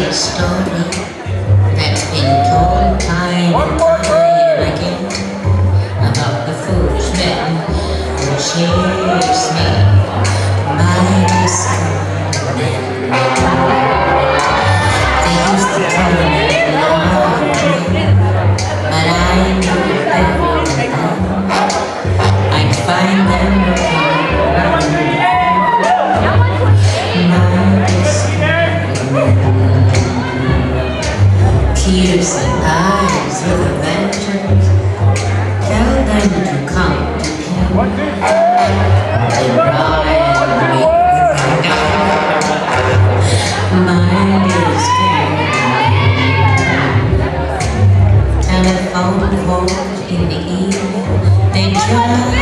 a story that's been told time and time again about the foolish men who chase me by the side. They used to tell me but I knew better than that. I'd find them tears and eyes with a vengeance. Tell them to come to him. They ride me with a gun. Mine is telephone calls in the evening. They try